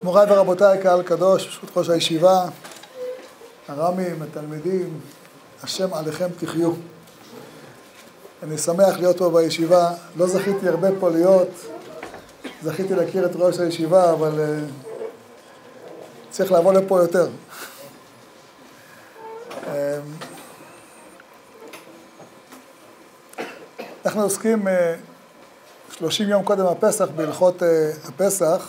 מוריי ורבותיי, קהל קדוש, פשוט ראש הישיבה, הרמים, התלמידים, השם עליכם תחיו. אני שמח להיות פה בישיבה, לא זכיתי הרבה פה להיות, זכיתי להכיר את ראש הישיבה, אבל צריך לבוא לפה יותר. אנחנו עוסקים 30 יום קודם הפסח בהלכות הפסח,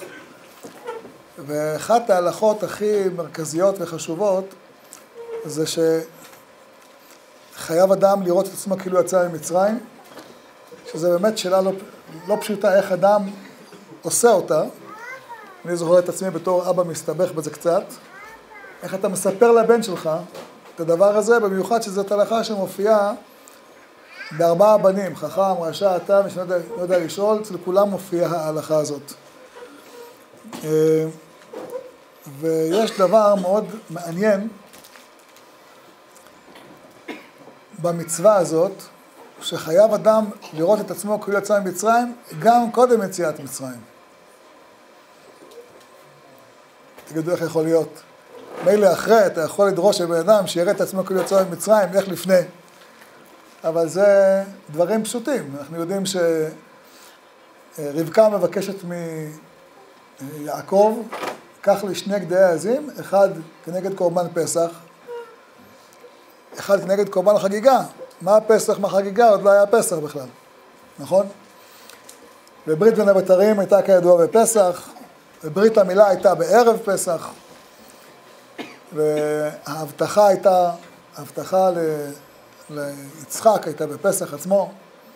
ואחת ההלכות הכי מרכזיות וחשובות זה שחייב אדם לראות את עצמו כאילו יצא ממצרים, שזה באמת שאלה לא פשוטה איך אדם עושה אותה. אני זוכר את עצמי בתור אבא מסתבך בזה קצת. איך אתה מספר לבן שלך את הדבר הזה, במיוחד שזאת הלכה שמופיעה בארבעה בנים, חכם, רשע, תם, מי שלא יודע לשאול, אצל כולם מופיעה ההלכה הזאת. ויש דבר מאוד מעניין במצווה הזאת, שחייב אדם לראות את עצמו כאילו יצא ממצרים, גם קודם יציאת מצרים. תגידו איך יכול להיות. מילא אחרי, אתה יכול לדרוש לבן אדם שיראה את עצמו כאילו יצא ממצרים, איך לפני. אבל דברים פשוטים. אנחנו יודעים שרבקה מבקשת מיעקב, קח לי 2 גדי עזים, אחד כנגד קורבן פסח, אחד כנגד קורבן חגיגה. מה הפסח, מה חגיגה? עוד לא היה פסח בכלל, נכון? וברית בין הבתרים הייתה כידוע בפסח, וברית המילה הייתה בערב פסח, וההבטחה הייתה, ההבטחה ליצחק הייתה בפסח עצמו.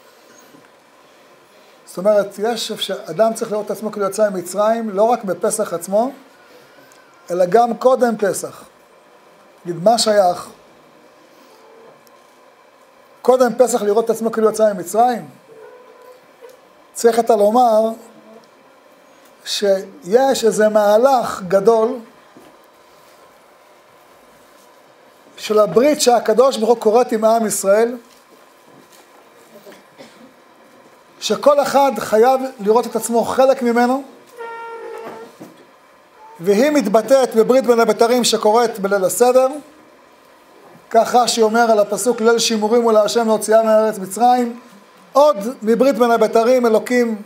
זאת אומרת, אדם צריך לראות את עצמו כאילו יצא ממצרים, לא רק בפסח עצמו, אלא גם קודם פסח. נגיד, מה שייך? קודם פסח לראות את עצמו כאילו יצא ממצרים? צריך אתה לומר שיש איזה מהלך גדול של הברית שהקדוש ברוך הוא כורת עם עם ישראל, שכל אחד חייב לראות את עצמו חלק ממנו, והיא מתבטאת בברית בין הבתרים שקורית בליל הסדר, כך רש"י אומר על הפסוק ליל שימורים הוא להשם להוציאה מארץ מצרים. עוד מברית בין הבתרים אלוקים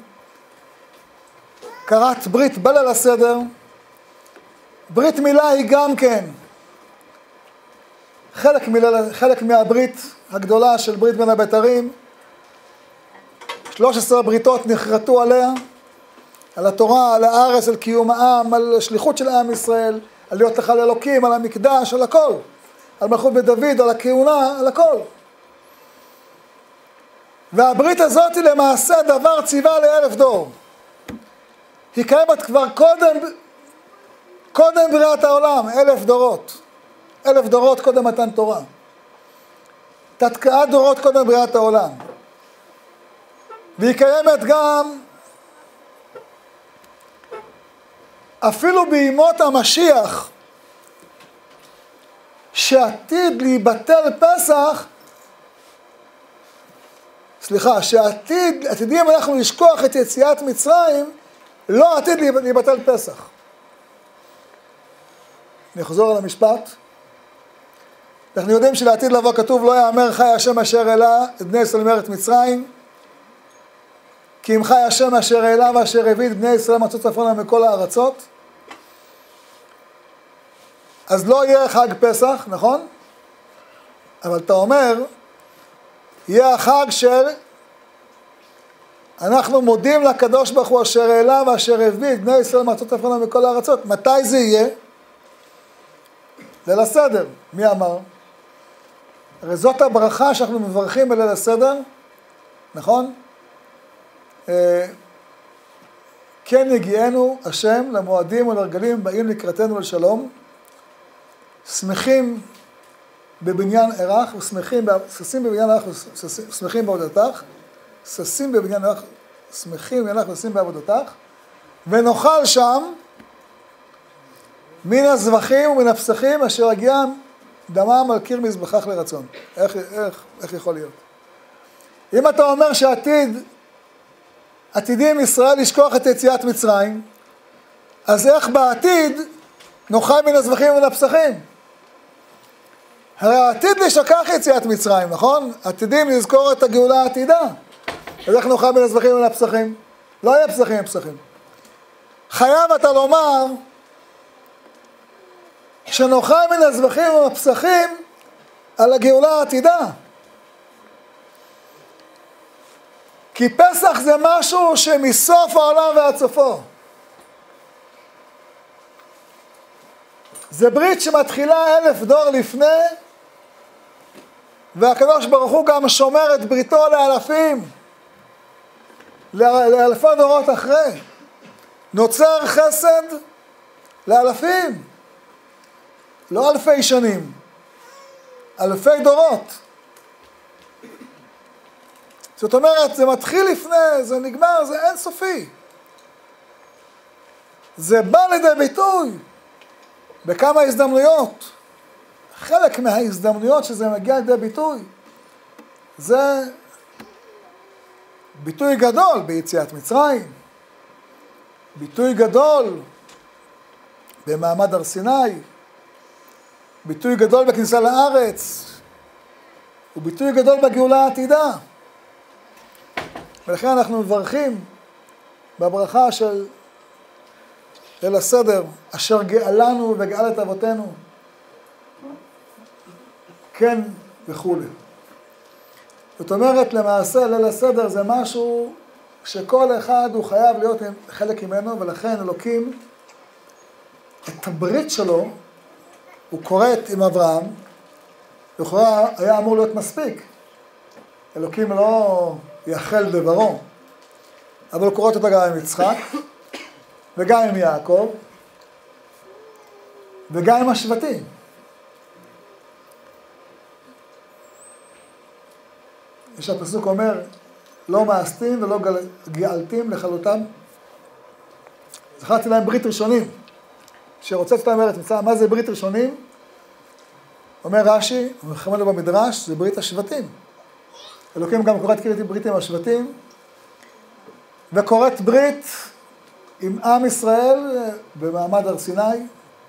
קראת ברית בליל הסדר. ברית מילה היא גם כן חלק מהברית הגדולה של ברית בין הבתרים. 13 בריתות נחרטו עליה, על התורה, על הארץ, על קיום העם, על שליחות של עם ישראל, על להיות לך לאלוקים, על המקדש, על הכל, על מלכות בית דוד, על הכהונה, על הכל. והברית הזאת היא למעשה דבר ציווה ל1000 דור. היא קיימת כבר קודם בריאת העולם, 1000 דורות. 1000 דורות קודם מתן תורה. תתקעת דורות קודם בריאת העולם. והיא קיימת גם אפילו בימות המשיח, שעתיד להיבטל פסח, שעתידים אנחנו לשכוח את יציאת מצרים, לא עתיד להיבטל פסח. נחזור על המשפט. אנחנו יודעים שלעתיד לבוא כתוב לא יאמר חי השם אשר העלה את בני ישראל מארץ מצרים, כי אם חי השם אשר העלה ואשר הביא את בני ישראל מארצות צפונה מכל הארצות. אז לא יהיה חג פסח, נכון? אבל אתה אומר, יהיה החג של אנחנו מודים לקדוש ברוך הוא אשר העלה ואשר הביא את בני ישראל מארצות צפונה מכל הארצות. מתי זה יהיה? ליל הסדר. מי אמר? הרי זאת הברכה שאנחנו מברכים בליל הסדר, נכון? כן יגיענו השם למועדים ולרגלים באים לקראתנו לשלום, שמחים בבניין ערך ושמחים בבניין ערך ושמחים בעבודתך, ששים בבניין ערך שמחים בבניין ערך ושמחים בעבודתך, ונאכל שם מן הזבחים ומן הפסחים אשר הגיע דמם על קיר מזבחך לרצון. איך יכול להיות? אם אתה אומר שעתידים ישראל לשכוח את יציאת מצרים, אז איך בעתיד נאכל מן הזבחים ומן הפסחים? הרי העתיד לשכח יציאת מצרים, נכון? עתידים לזכור את הגאולה העתידה. אז איך נאכל מן הזבחים ומן הפסחים? לא יהיה פסחים ופסחים. חייב אתה לומר שנאכל מן הזבחים ומן הפסחים על הגאולה העתידה. כי פסח זה משהו שמסוף העולם ועד סופו. זה ברית שמתחילה 1000 דור לפני, והקדוש ברוך הוא גם שומר את בריתו לאלפים, לאלפי דורות אחרי. נוצר חסד לאלפים, לא אלפי שנים, אלפי דורות. זאת אומרת, זה מתחיל לפני, זה נגמר, זה אינסופי. זה בא לידי ביטוי בכמה הזדמנויות. חלק מההזדמנויות שזה מגיע לידי ביטוי, זה ביטוי גדול ביציאת מצרים, ביטוי גדול במעמד הר סיני, ביטוי גדול בכניסה לארץ, וביטוי גדול בגאולה העתידה. ולכן אנחנו מברכים בברכה של ליל הסדר, אשר גאלנו וגאל את אבותינו, כן וכו'. זאת אומרת, למעשה ליל הסדר זה משהו שכל אחד הוא חייב להיות חלק ממנו, ולכן אלוקים את הברית שלו הוא כורת עם אברהם, לכאורה היה אמור להיות מספיק. אלוקים לא יחל דברו, אבל הוא כורת אותה גם עם יצחק, וגם עם יעקב, וגם עם השבטים. יש הפסוק אומר, לא מאסתים ולא גאלתים לכלותם. זכרתי להם ברית ראשונים, שרוצץ אותם ארץ מצרים. מה זה ברית ראשונים? אומר רש"י, ומחמד לו במדרש, זה ברית השבטים. אלוקים גם קוראת ברית עם השבטים, וקוראת ברית עם עם ישראל במעמד הר סיני,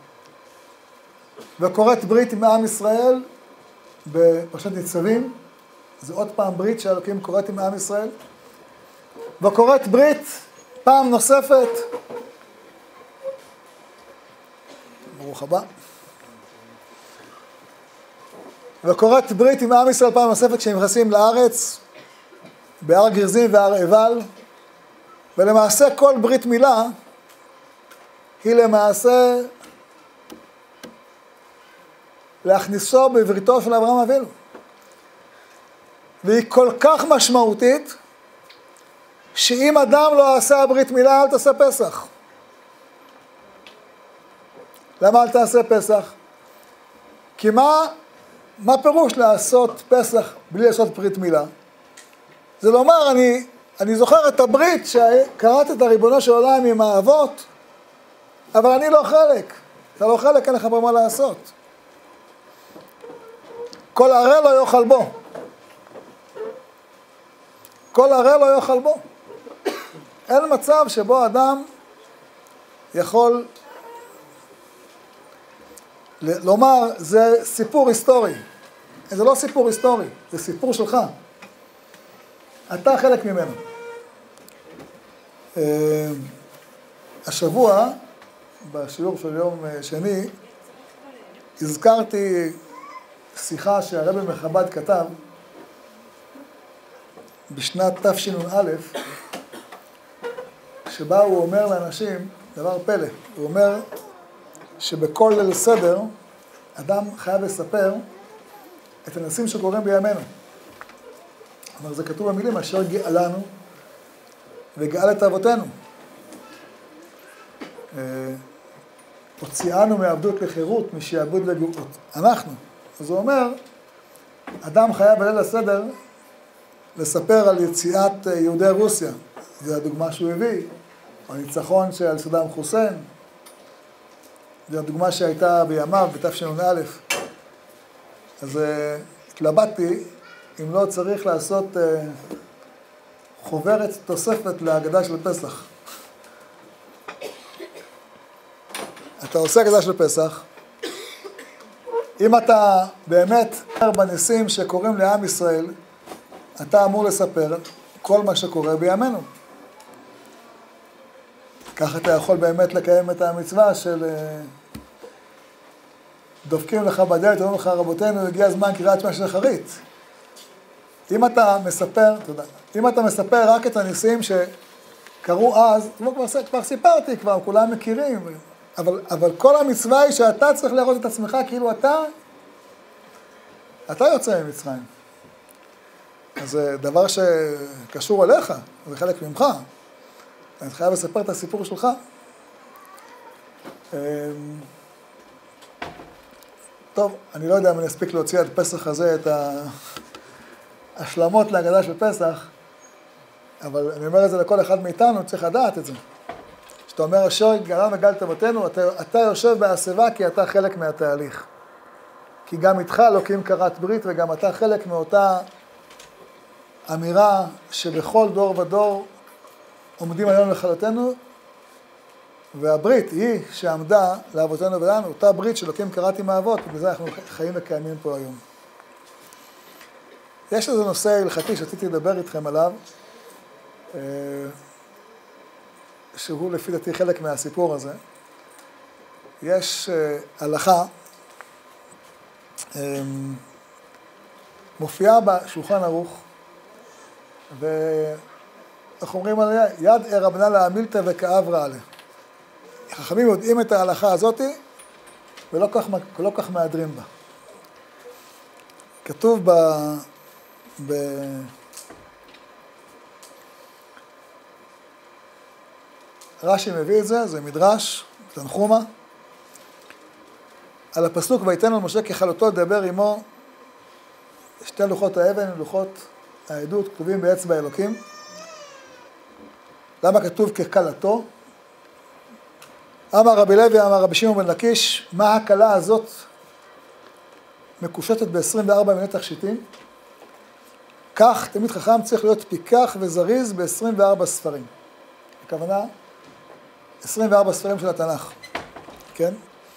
וקוראת ברית עם עם ישראל בפרשת ניצבים. זה עוד פעם ברית שאלוקים קוראת עם עם ישראל, וקוראת ברית פעם נוספת, ברוך הבא, וקוראת ברית עם עם ישראל פעם נוספת כשהם נכנסים לארץ, בהר גריזים והר עיבל, ולמעשה כל ברית מילה היא למעשה להכניסו בבריתו של אברהם אבינו. והיא כל כך משמעותית, שאם אדם לא עשה ברית מילה, אל תעשה פסח. למה אל תעשה פסח? כי מה פירוש לעשות פסח בלי לעשות ברית מילה? זה לומר, אני זוכר את הברית שקראת את הריבונו של עולם עם האבות, אבל אני לא חלק. אתה לא חלק, אין לך במה לעשות. כל ערל לא יאכל בו. כל ערל לא יאכל בו. אין מצב שבו אדם יכול לומר, זה סיפור היסטורי. זה לא סיפור היסטורי, זה סיפור שלך. אתה חלק ממנו. השבוע, בשיעור של יום שני, הזכרתי שיחה שהרבי מחב"ד כתב בשנת תשנ"א, שבה הוא אומר לאנשים דבר פלא. הוא אומר שבכל ליל סדר אדם חייב לספר את הניסים שקורים בימינו. אבל זה כתוב במילים, אשר גאלנו וגאל את אבותינו. הוציאנו מעבדות לחירות, משעבוד לגאולות. אנחנו. אז הוא אומר, אדם חייב בליל הסדר לספר על יציאת יהודי רוסיה. זו הדוגמה שהוא הביא. הניצחון של סדאם חוסיין. זו הדוגמה שהייתה בימיו, בתשנ"א. אז התלבטתי אם לא צריך לעשות חוברת תוספת להגדה של פסח. אתה עושה הקדשה של פסח, אם אתה באמת בניסים שקורים לעם ישראל, אתה אמור לספר כל מה שקורה בימינו. ככה אתה יכול באמת לקיים את המצווה של דופקים לך בדלת, אומרים לך רבותינו, הגיע הזמן קריאת שמע של אחרית. אם אתה מספר, תודה, אם אתה מספר רק את הניסים שקרו אז, כבר סיפרתי, כבר כולם מכירים, אבל כל המצווה היא שאתה צריך להראות את עצמך כאילו אתה יוצא ממצרים. אז זה דבר שקשור אליך, זה חלק ממך. אני חייב לספר את הסיפור שלך. טוב, אני לא יודע אם אני אספיק להוציא עד פסח הזה את ההשלמות להגדה של פסח, אבל אני אומר את זה לכל אחד מאיתנו, צריך לדעת את זה. כשאתה אומר, אשר גרם וגאלת אבותינו, אתה יושב בהסבה כי אתה חלק מהתהליך. כי גם איתך אלוקים כרת ברית, וגם אתה חלק מאותה אמירה שבכל דור ודור עומדים היום לכלותנו, והברית היא שעמדה לאבותינו ולנו, אותה ברית שאלוקים כרת עם האבות, ובזה אנחנו חיים וקיימים פה היום. יש איזה נושא הלכתי שרציתי לדבר איתכם עליו, שהוא לפי דעתי חלק מהסיפור הזה. יש הלכה, מופיעה בשולחן ערוך, ואנחנו אומרים עליה, יד רבנן להמילתא וכאב רעלה. החכמים יודעים את ההלכה הזאת, ולא כך מהדרים בה. כתוב רש"י מביא את זה, זה מדרש, תנחומה, על הפסוק ויתן על משה ככלותו לדבר עמו, שתי לוחות האבן, לוחות העדות, כתובים באצבע אלוקים. למה כתוב ככלתו? אמר רבי לוי, אמר רבי שמעון בן לקיש, מה הכלה הזאת מקושטת ב-24 מיני תכשיטים? כך תלמיד חכם צריך להיות פיקח וזריז ב-24 ספרים. הכוונה, 24 ספרים של התנ"ך, כן?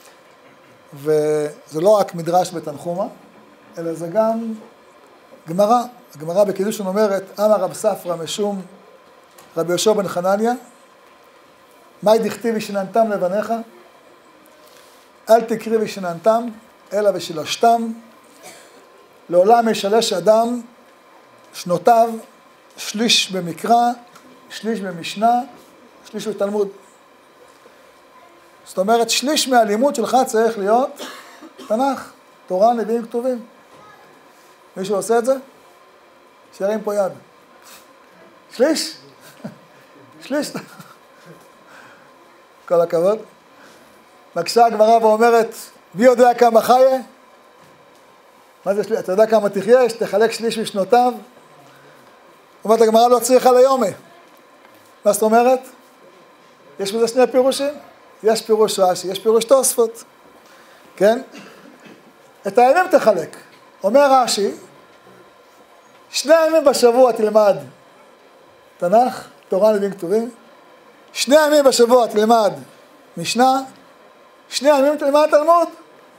וזה לא רק מדרש בתנחומה, אלא זה גם גמרא. הגמרא בקידושין אומרת, אמר רב ספרא משום רבי יהושע בן חנניה, מאי דכתיב ושיננתם לבניך, אל תקריא ושיננתם, אלא ושילשתם, לעולם ישלש אדם שנותיו, שליש במקרא, שליש במשנה, שליש בתלמוד. זאת אומרת, שליש מהלימוד שלך צריך להיות תנ"ך, תורה, נביאים, כתובים. מישהו עושה את זה? שירים פה יד. שליש? שליש. כל הכבוד. מקשה הגמרא ואומרת, מי יודע כמה חיה? מה זה שליש? אתה יודע כמה תחיה? שתחלק שליש משנותיו? אומרת הגמרא לא צריכה ליומי. מה זאת אומרת? יש בזה שני פירושים? יש פירוש רש"י, יש פירוש תוספות. כן? את הימים תחלק. אומר רש"י, 2 ימים בשבוע תלמד תנ"ך, תורה, נביאים, כתובים. 2 ימים בשבוע תלמד משנה, 2 ימים תלמד תלמוד.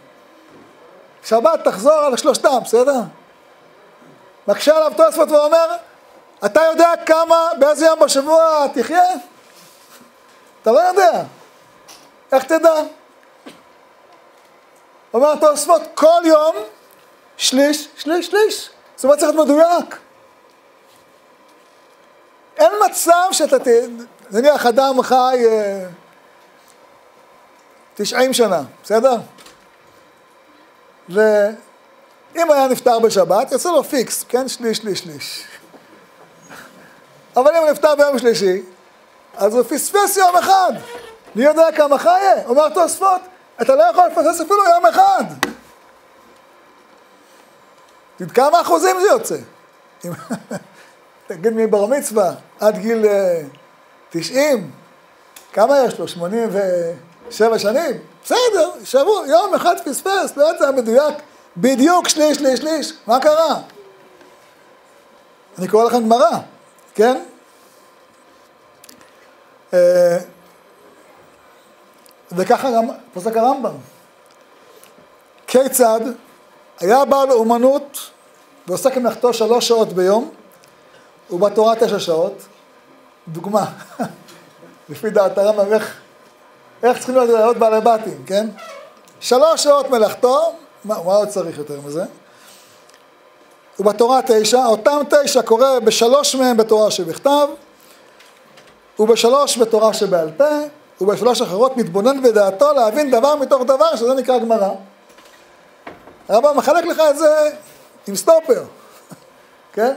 שבת תחזור על שלושתם, בסדר? מקשה עליו תוספות ואומר, אתה יודע באיזה יום בשבוע תחיה? אתה לא יודע. איך תדע? אומר תוספות, כל יום שליש, שליש, שליש. זאת אומרת צריך להיות מדויק. אין מצב שאתה נניח אדם חי 90 שנה, בסדר? ואם היה נפטר בשבת, יצא לו פיקס, כן? שליש, שליש, שליש. אבל אם הוא נפטר ביום שלישי, אז הוא פספס יום אחד. מי יודע כמה חיה? אומר תוספות, אתה לא יכול לפספס אפילו יום אחד. תגיד כמה אחוזים זה יוצא? תגיד מבר מצווה, עד גיל 90, כמה יש לו? 87 שנים? בסדר, שבוע, יום אחד פספס, לא יצא מדויק, בדיוק שליש, שליש, שליש, מה קרה? אני קורא לכם גמרא, כן? וככה גם פוסק הרמב"ם. כיצד היה בעל אומנות ועוסק במלאכתו 3 שעות ביום, ובתורה 9 שעות. דוגמה, לפי דעת הרמב"ם, איך צריכים להיות בעלי בתים, כן? 3 שעות מלאכתו, מה עוד צריך יותר מזה? ובתורה 9, אותם 9 קורא ב3 מהם בתורה שבכתב, וב3 בתורה שבעל פה, וב3 אחרות מתבונן בדעתו להבין דבר מתוך דבר, שזה נקרא גמרא. הרמב"ם מחלק לך את זה עם סטופר, כן?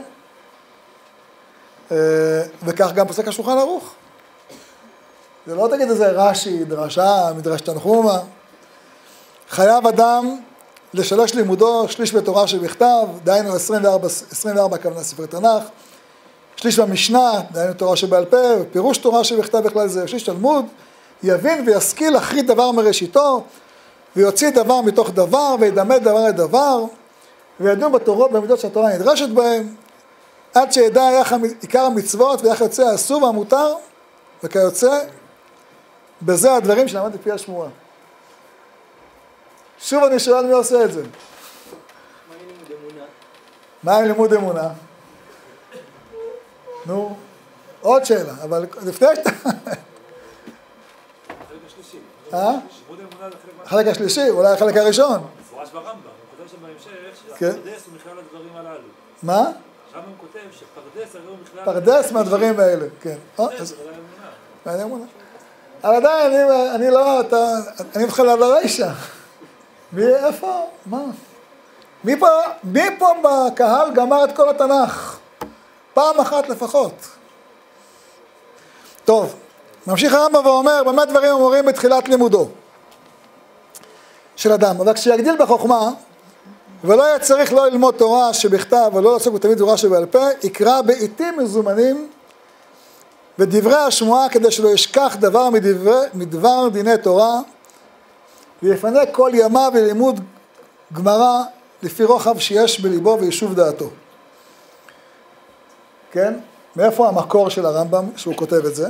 וכך גם פוסק השולחן ערוך. זה לא תגיד איזה רש"י, דרשה, מדרש תנחומא. חייב אדם לשלש לימודו, שליש בתורה שבכתב, דהיינו 24 כוונה ספרי תנ"ך, שליש במשנה, דהיינו תורה שבעל פה, פירוש תורה שבכתב בכלל זה, שליש תלמוד, יבין וישכיל להכרית דבר מראשיתו, ויוציא דבר מתוך דבר, וידמה דבר לדבר, וידון בתורות במידות שהתורה נדרשת בהם, עד שידע איך עיקר המצוות ואיך יוצא האסור והמותר, וכיוצא בזה הדברים שלמד לפי השמועה. שוב אני שואל מי עושה את זה. מה עם לימוד אמונה? מה עם לימוד אמונה? נו, עוד שאלה, אבל לפני שאתה... החלק השלישי. לימוד אמונה זה החלק השלישי, אולי החלק הראשון. מפורש ברמב"ם, הוא כותב שם בהמשך כן. שפרדס הוא מכלל הדברים הללו. מה? הרמב"ם כותב שפרדס הרי הוא מכלל... פרדס מהדברים האלה, כן. פרדס, זה אמונה. מעניין אמונה. אבל עדיין, אני לא, אני מתחיל על הרישה. איפה? מה? מי פה בקהל גמר את כל התנ"ך? פעם אחת לפחות. טוב, ממשיך הרמב"ם ואומר, באמת דברים אמורים בתחילת לימודו של אדם. אבל כשיגדיל בחוכמה, ולא יהיה צריך לא ללמוד תורה שבכתב ולא לעסוק בתלמיד תורה שבעל פה, יקרא בעיתים מזומנים ודברי השמועה כדי שלא ישכח דבר מדבר דיני תורה, ויפנה כל ימיו ללימוד גמרא לפי רוחב שיש בליבו וישוב דעתו. כן? מאיפה המקור של הרמב"ם שהוא כותב את זה?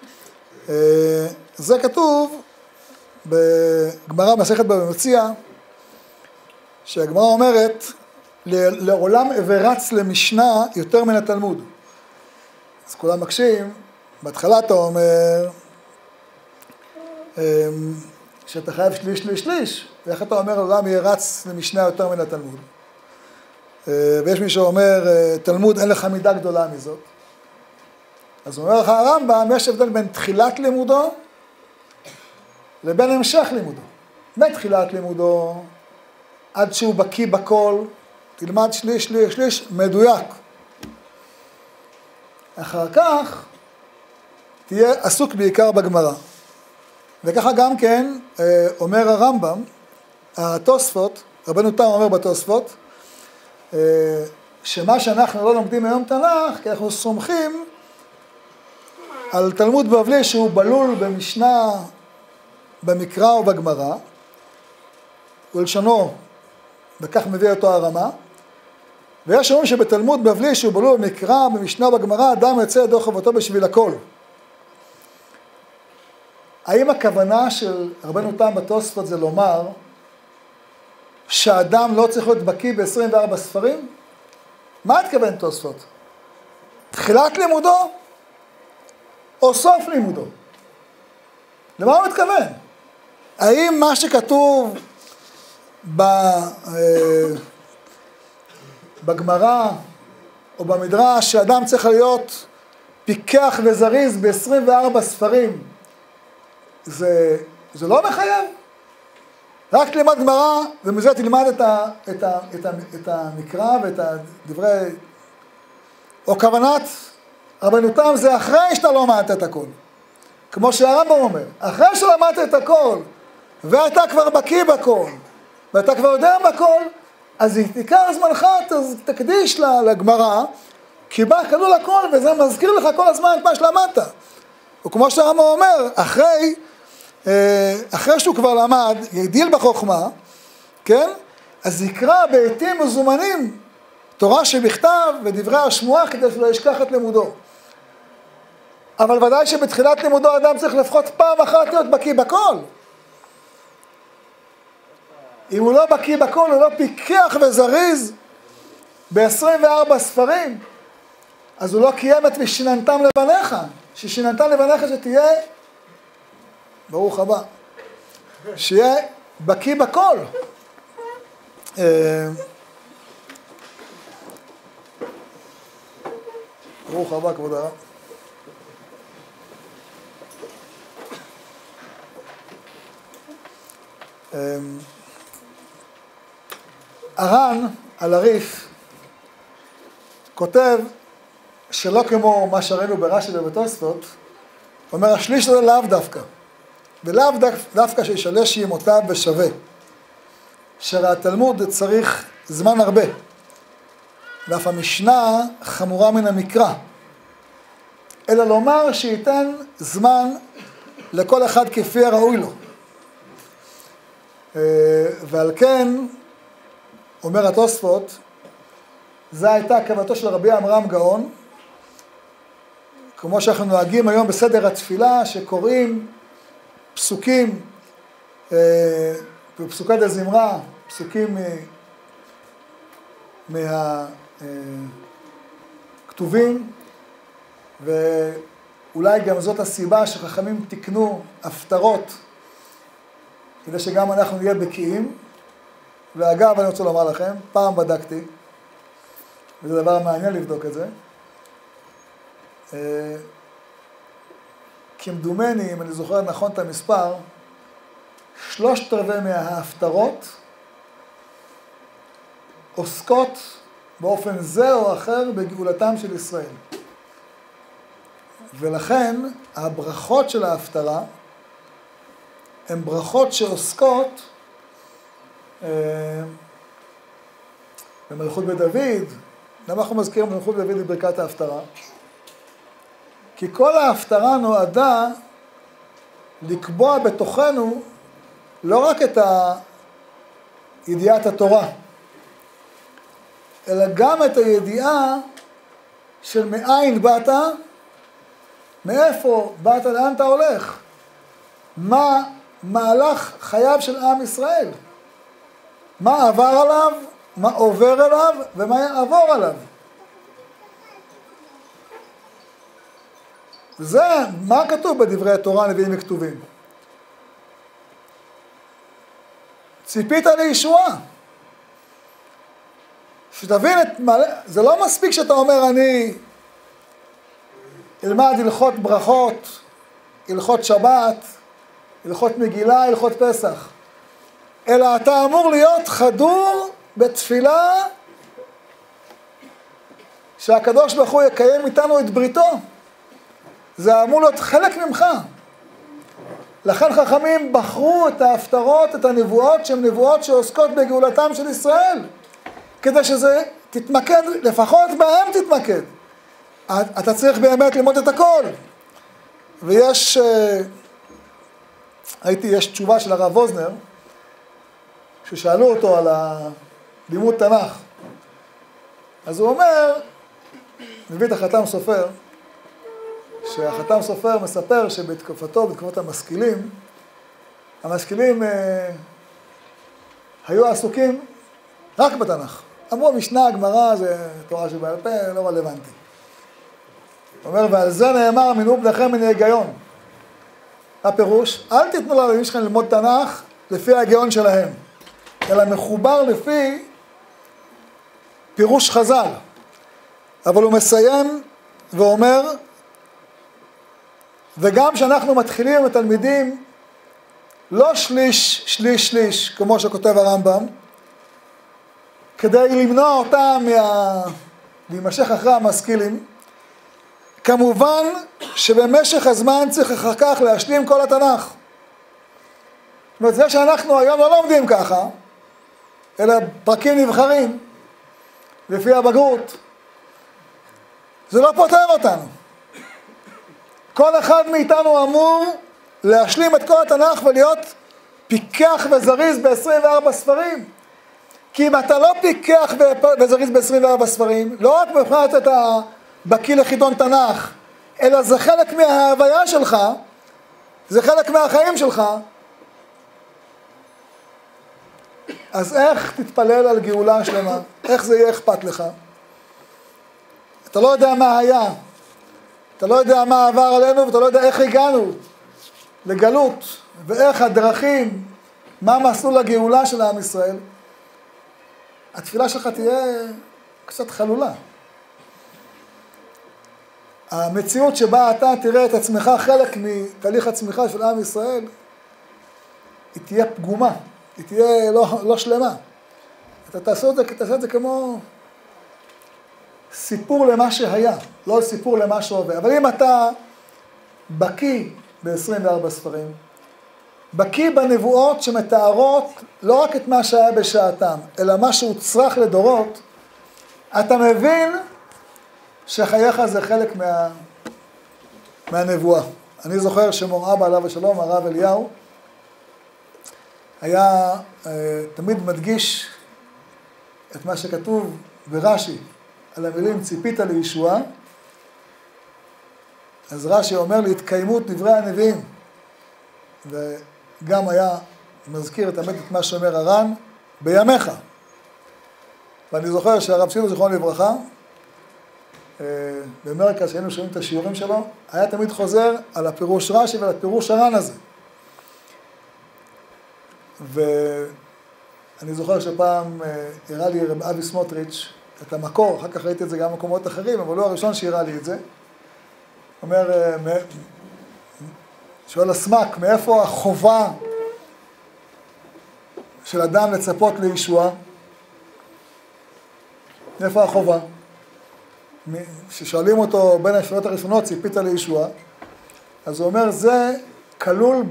זה כתוב בגמרא מסכת בבא מציעא, שהגמרא אומרת, לעולם אברץ למשנה יותר מן התלמוד. אז כולם מקשים, בהתחלה אתה אומר, שאתה חייב שליש, ואיך אתה אומר, לעולם יהיה רץ למשנה יותר מן התלמוד. ויש מי שאומר, תלמוד אין לך מידה גדולה מזאת. אז הוא אומר לך הרמב"ם, יש הבדל בין תחילת לימודו, לבין המשך לימודו. מתחילת לימודו, עד שהוא בקיא בכל, תלמד שליש, מדויק. אחר כך, תהיה עסוק בעיקר בגמרא. וככה גם כן אומר הרמב"ם, התוספות, רבנו תם אומר בתוספות, שמה שאנחנו לא לומדים היום תנ"ך, כי אנחנו סומכים על תלמוד בבלי שהוא בלול במשנה, במקרא ובגמרא, ולשונו, וכך מביא אותו הרמה, ויש אומרים שבתלמוד בבלי שהוא בלול במקרא, במשנה ובגמרא, אדם יוצא ידו חובתו בשביל הכל. האם הכוונה של רבנו תם בתוספות זה לומר שאדם לא צריך להיות בקיא ב-24 ספרים? מה התכוון תוספות? תחילת לימודו או סוף לימודו? למה הוא מתכוון? האם מה שכתוב בגמרא או במדרש שאדם צריך להיות פיקח וזריז ב-24 ספרים, זה לא מחייב? רק תלמד גמרא, ומזה תלמד את המקרא ואת הדברי... או כוונת רבנו תם זה אחרי שאתה לא למדת את הכל. כמו שהרמב"ם אומר, אחרי שלמדת את הכל, ואתה כבר בקיא בכל, ואתה כבר יודע בכל, אז עיקר זמנך תקדיש לגמרא, כי בא כלול הכל, וזה מזכיר לך כל הזמן את מה שלמדת. וכמו שהרמב"ם אומר, אחרי שהוא כבר למד, יגדיל בחוכמה, כן? אז יקרא בעיתים מזומנים תורה שבכתב ודברי השמועה כדי שלא ישכח את לימודו. אבל ודאי שבתחילת לימודו אדם צריך לפחות פעם אחת להיות בקיא בכל. אם הוא לא בקיא בכל, הוא לא פיקח וזריז ב-24 ספרים, אז הוא לא קיים את ושיננתם לבניך. ששיננתם לבניך שתהיה, ברוך הבא, שיהיה בקיא בכל. ברוך הבא, כבוד הרב. הר"ן על הריף כותב שלא כמו מה שראינו ברש"י ובתוספות, אומר השליש הזה לאו דווקא, ולאו דווקא שישלש ימותיו בשווה, שהתלמוד צריך זמן הרבה, ואף המשנה חמורה מן המקרא, אלא לומר שייתן זמן לכל אחד כפי הראוי לו. ועל כן, אומר התוספות, זו הייתה כוונתו של רבי עמרם גאון, כמו שאנחנו נוהגים היום בסדר התפילה, שקוראים פסוקים, בפסוקי דזמרה, פסוקים מהכתובים, ואולי גם זאת הסיבה שחכמים תקנו הפטרות, כדי שגם אנחנו נהיה בקיאים. ואגב, אני רוצה לומר לכם, פעם בדקתי, וזה דבר מעניין לבדוק את זה, כמדומני, אם אני זוכר נכון את המספר, 3/4 מההפטרות עוסקות באופן זה או אחר בגאולתם של ישראל. ולכן הברכות של ההפטרה הן ברכות שעוסקות במלכות בית דוד. למה אנחנו מזכירים במלכות בית דוד בברכת ההפטרה? כי כל ההפטרה נועדה לקבוע בתוכנו לא רק את ידיעת התורה, אלא גם את הידיעה של מאין באת, מאיפה באת, לאן אתה הולך, מה מהלך חייו של עם ישראל, מה עבר עליו, מה עובר אליו ומה יעבור עליו. זה מה כתוב בדברי התורה, נביאים וכתובים. ציפית לישועה. שתבין זה לא מספיק שאתה אומר אני אלמד הלכות ברכות, הלכות שבת, הלכות מגילה, הלכות פסח. אלא אתה אמור להיות חדור בתפילה שהקדוש ברוך הוא יקיים איתנו את בריתו. זה אמור להיות חלק ממך. לכן חכמים בחרו את ההפטרות, את הנבואות, שהן נבואות שעוסקות בגאולתם של ישראל, כדי שזה תתמקד, לפחות בהם תתמקד. אתה צריך באמת ללמוד את הכל. ויש, יש תשובה של הרב ווזנר, ששאלו אותו על לימוד תנ"ך. אז הוא אומר, מביא את החתם סופר, שהחתם סופר מספר שבתקופתו, בתקופת המשכילים היו עסוקים רק בתנ"ך. אמרו, משנה, הגמרא, זה תורה שבעל פה, לא רלוונטי. הוא אומר, ועל זה נאמר, מינו בניכם מן ההיגיון. הפירוש, אל תיתנו לילדים שלכם ללמוד תנ"ך לפי ההיגיון שלהם, אלא מחובר לפי פירוש חז"ל. אבל הוא מסיים ואומר, וגם שאנחנו מתחילים עם התלמידים, לא שליש, כמו שכותב הרמב"ם, כדי למנוע אותם להימשך אחרי המשכילים, כמובן שבמשך הזמן צריך אחר כך להשלים כל התנ"ך. זאת אומרת, זה שאנחנו היום לא לומדים ככה, אלא פרקים נבחרים, לפי הבגרות, זה לא פותר אותנו. כל אחד מאיתנו אמור להשלים את כל התנ"ך ולהיות פיקח וזריז ב-24 ספרים. כי אם אתה לא פיקח וזריז ב-24 ספרים, לא רק מבחינת את הבקיא לחידון תנ"ך, אלא זה חלק מההוויה שלך, זה חלק מהחיים שלך, אז איך תתפלל על גאולה שלמה? איך זה יהיה אכפת לך? אתה לא יודע מה היה, אתה לא יודע מה עבר עלינו, ואתה לא יודע איך הגענו לגלות, ואיך הדרכים, מה מסלול הגאולה של עם ישראל. התפילה שלך תהיה קצת חלולה. המציאות שבה אתה תראה את עצמך חלק מתהליך הצמיחה של עם ישראל, היא תהיה פגומה, היא תהיה לא שלמה. אתה תעשה את זה כמו סיפור למה שהיה, לא סיפור למה שעובר. אבל אם אתה בקיא ב-24 ספרים, בקיא בנבואות שמתארות לא רק את מה שהיה בשעתם, אלא מה שהוצרך לדורות, אתה מבין שחייך זה חלק מהנבואה. אני זוכר שמור אבא עליו השלום, הרב אליהו, היה תמיד מדגיש את מה שכתוב ברש"י, על המילים ציפית לישועה. אז רש"י אומר להתקיימות דברי הנביאים, וגם היה מזכיר תמיד את מה שאומר הר"ן, בימיך. ואני זוכר שהרב שילו זיכרונו לברכה, באמריקה שהיינו שומעים את השיעורים שלו, היה תמיד חוזר על הפירוש רש"י ועל הפירוש הר"ן הזה. ואני זוכר שפעם הראה לי רב אבי סמוטריץ' את המקור, אחר כך ראיתי את זה גם במקומות אחרים, אבל הוא הראשון שהראה לי את זה. אומר, שואל הסמק, מאיפה החובה של אדם לצפות לישועה? מאיפה החובה? ששואלים אותו בין השאלות הראשונות, ציפית לישועה, אז הוא אומר, זה כלול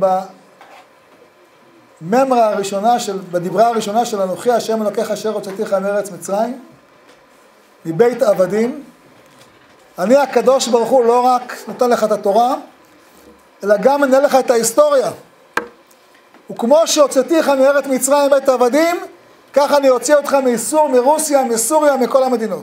בממרה הראשונה, בדברה הראשונה של אנוכי השם אלוקיך אשר הוצאתיך מארץ מצרים, מבית עבדים. אני הקדוש ברוך הוא לא רק נותן לך את התורה, אלא גם מנהל לך את ההיסטוריה. וכמו שהוצאתיך מארץ מצרים מבית עבדים, ככה אני אוציא אותך מאיסור, מרוסיה, מסוריה, מכל המדינות.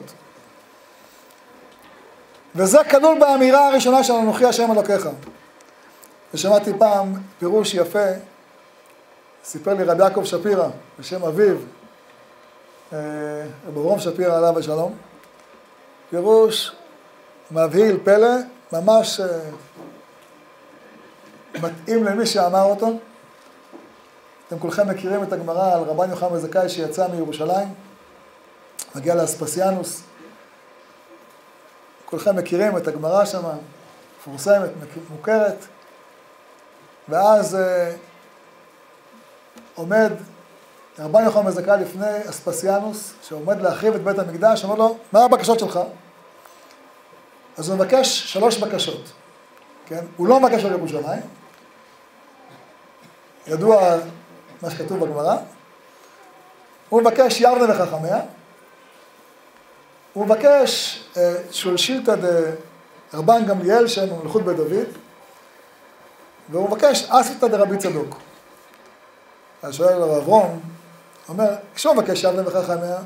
וזה כלול באמירה הראשונה של אנוכי השם אלוקיך. ושמעתי פעם פירוש יפה, סיפר לי רבי יעקב שפירא, בשם אביו, רב אברום שפירא עליו השלום, פירוש מבהיל פלא, ממש מתאים למי שאמר אותו. אתם כולכם מכירים את הגמרא על רבן יוחנן בן זכאי שיצא מירושלים, מגיע לאספסיאנוס. כולכם מכירים את הגמרא שם, מפורסמת, מוכרת. ואז עומד רבן יוחנן בן זכאי לפני אספסיאנוס, שעומד להחריב את בית המקדש, אומר לו, מה הבקשות שלך? אז הוא מבקש 3 בקשות. כן? הוא לא מבקש על ירושלים. ידוע מה שכתוב בגמרא. הוא מבקש יבנה וחכמיה. הוא מבקש שולשילתא דרבן גמליאל שהם ממלכות בית דוד. והוא מבקש אסתא דרבי צדוק. אז שואל הרב אברום, אומר, כשהוא מבקש יבנה וחכמיה,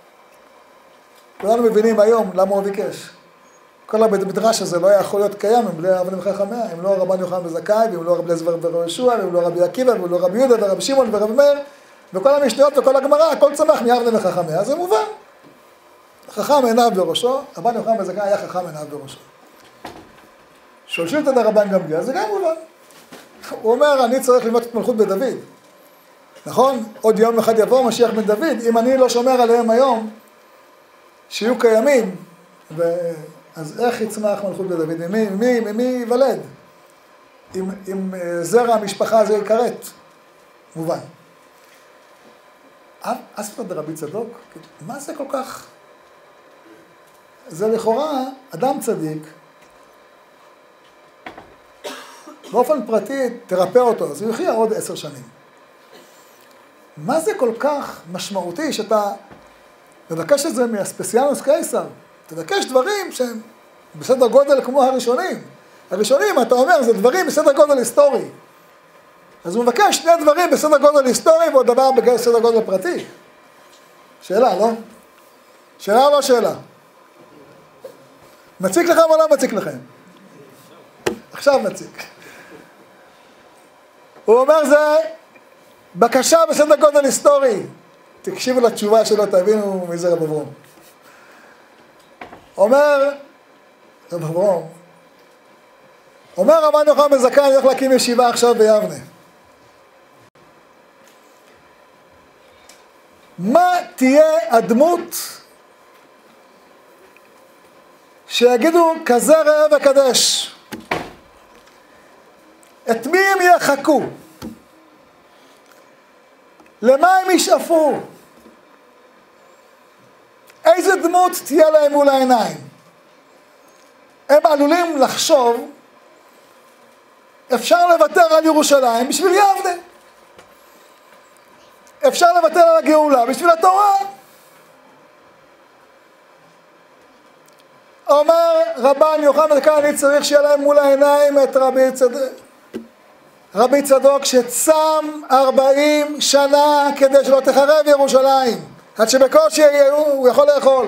כולנו מבינים היום למה הוא ביקש. כל המדרש הזה לא היה יכול להיות קיים אם בלי אבנים חכמיה, אם לא רבן יוחנן בן זכאי, ואם לא רבי אליעזר ורבי יהושע, ואם לא רבי עקיבא, ואם לא רבי יהודה ורבי שמעון ורבי מאיר, וכל המשניות וכל הגמרא, הכל צמח מאבנים וחכמיה, זה מובן. חכם עיניו בראשו, רבן יוחנן בן זכאי היה חכם עיניו בראשו. שולשילתא דרבן גמליאל, זה גם מובן. הוא אומר, אני צריך ללמוד את מלכות בית דוד. נכון? עוד יום אחד יבוא משיח בן דוד, אם אני לא שומר עליהם היום, שיהיו קיימים, אז איך יצמח מלכות בית דוד? ממי ייוולד? אם זרע המשפחה הזה יקראת? מובן. אסתא דרבי צדוק, מה זה כל כך? זה לכאורה אדם צדיק, באופן פרטי תרפא אותו, אז הוא יחיה עוד 10 שנים. מה זה כל כך משמעותי שאתה מבקש את זה מאספסיאנוס קיסר? תבקש דברים שהם בסדר גודל כמו הראשונים. הראשונים, אתה אומר, זה דברים בסדר גודל היסטורי. אז הוא מבקש 2 דברים בסדר גודל היסטורי ועוד דבר בסדר גודל פרטי. שאלה, לא? שאלה או לא שאלה? מציק לכם או לא מציק לכם? עכשיו מציק. הוא אומר זה בקשה בסדר גודל היסטורי. תקשיבו לתשובה שלו, תבינו מי זה רב אברום. אומר רבן יוחנן בן זכאי, אני הולך להקים ישיבה עכשיו ביבנה. מה תהיה הדמות שיגידו כזה ראה וקדש? את מי הם יחכו? למה הם ישאפו? איזה דמות תהיה להם מול העיניים? הם עלולים לחשוב, אפשר לוותר על ירושלים בשביל יבנה. אפשר לוותר על הגאולה בשביל התורה. אומר רבן יוחנן בן זכאי, אני צריך שיהיה להם מול העיניים את רבי צדוק שצם 40 שנה כדי שלא תחרב ירושלים, עד שבקושי הוא יכול לאכול.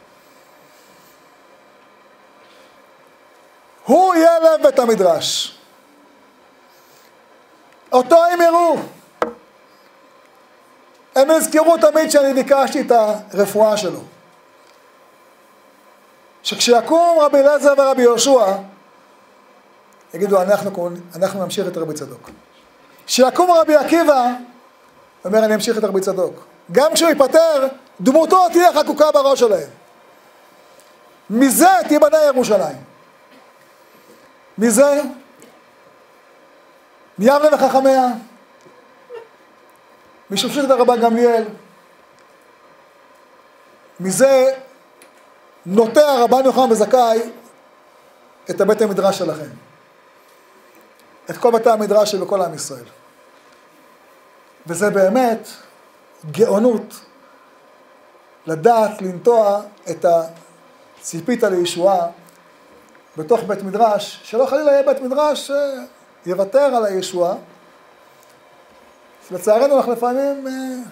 הוא יהיה לב בית המדרש. אותו הם יראו. הם יזכרו תמיד שאני ביקשתי את הרפואה שלו. שכשיקום רבי אליעזר ורבי יהושע, יגידו, אנחנו נמשיך את רבי צדוק. כשיקום רבי עקיבא, אומר, אני אמשיך את רבי צדוק. גם כשהוא ייפטר, דמותו תהיה חקוקה בראש שלהם. מזה תיבנה ירושלים. מזה, מיבנה וחכמיה, משופשת הרבן גמליאל, מזה נוטע הרבן יוחנן בן זכאי את הבית המדרש שלכם. את כל בתי המדרש של כל עם ישראל. וזה באמת גאונות לדעת לנטוע את הציפית לישועה בתוך בית מדרש, שלא חלילה יהיה בית מדרש שיוותר על הישועה. לצערנו אנחנו לפעמים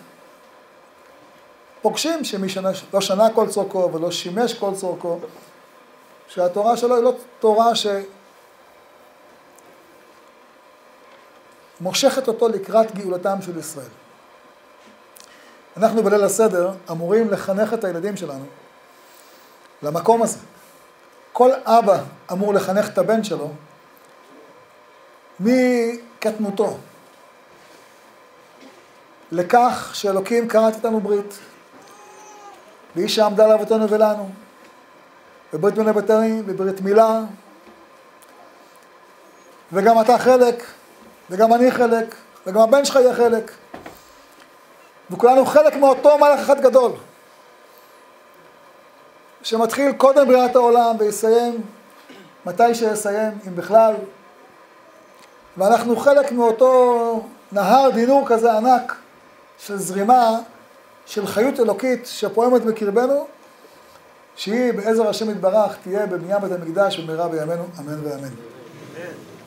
פוגשים שמי לא שנה כל צורכו ולא שימש כל צורכו, שהתורה שלו היא לא תורה מושכת אותו לקראת גאולתם של ישראל. אנחנו בליל הסדר אמורים לחנך את הילדים שלנו למקום הזה. כל אבא אמור לחנך את הבן שלו מקטנותו. לכך שאלוקים כרת איתנו ברית, והיא שעמדה לאבותינו ולנו, וברית בין הבתרים, וברית מילה, וגם אתה חלק, וגם אני חלק, וגם הבן שלך יהיה חלק, וכולנו חלק מאותו מהלך אחד גדול, שמתחיל קודם בריאת העולם ויסיים מתי שיסיים, אם בכלל, ואנחנו חלק מאותו נהר דינור כזה ענק, של זרימה, של חיות אלוקית שפועמת בקרבנו, שהיא בעזר השם יתברך תהיה בבניית בית המקדש במהרה בימינו, אמן ואמן.